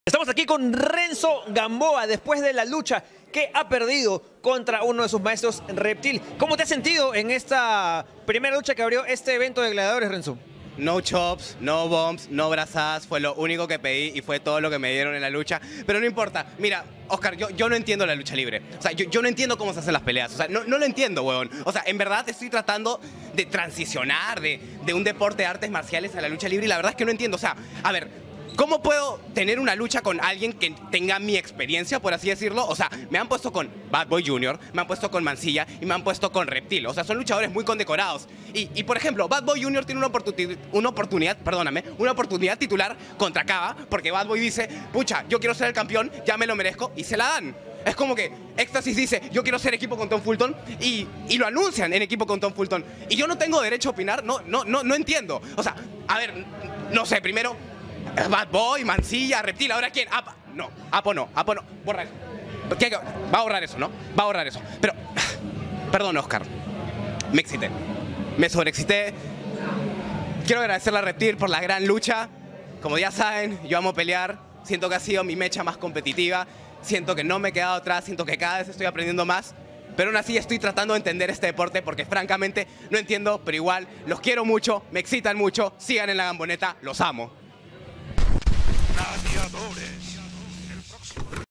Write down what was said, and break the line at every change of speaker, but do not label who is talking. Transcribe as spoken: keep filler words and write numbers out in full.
Estamos aquí con Renzo Gamboa después de la lucha que ha perdido contra uno de sus maestros, Reptil. ¿Cómo te has sentido en esta primera lucha que abrió este evento de gladiadores, Renzo?
No chops, no bombs, no brazadas, fue lo único que pedí y fue todo lo que me dieron en la lucha. Pero no importa, mira, Oscar, yo, yo no entiendo la lucha libre. O sea, yo, yo no entiendo cómo se hacen las peleas. O sea, no, no lo entiendo, huevón. O sea, en verdad estoy tratando de transicionar de, de un deporte de artes marciales a la lucha libre y la verdad es que no entiendo. O sea, a ver, ¿cómo puedo tener una lucha con alguien que tenga mi experiencia, por así decirlo? O sea, me han puesto con Bad Boy junior, me han puesto con Mancilla y me han puesto con Reptil. O sea, son luchadores muy condecorados. Y, y por ejemplo, Bad Boy junior tiene una, oportuni una oportunidad, perdóname, una oportunidad titular contra Cava, porque Bad Boy dice, pucha, yo quiero ser el campeón, ya me lo merezco, y se la dan. Es como que Éxtasis dice, yo quiero ser equipo con Tom Fulton, y, y lo anuncian en equipo con Tom Fulton. Y yo no tengo derecho a opinar, no, no, no, no entiendo. O sea, a ver, no sé, primero Bad Boy, Mancilla, Reptil, ¿ahora quién? Apa. No, Apo no, Apo no. Borra eso. ¿Qué? Va a borrar eso, ¿no? Va a borrar eso. Pero, perdón, Oscar. Me excité. Me sobreexcité. Quiero agradecerle a Reptil por la gran lucha. Como ya saben, yo amo pelear. Siento que ha sido mi mecha más competitiva. Siento que no me he quedado atrás. Siento que cada vez estoy aprendiendo más. Pero aún así estoy tratando de entender este deporte porque francamente no entiendo, pero igual los quiero mucho, me excitan mucho. Sigan en la Gamboneta, los amo.
Gladiadores.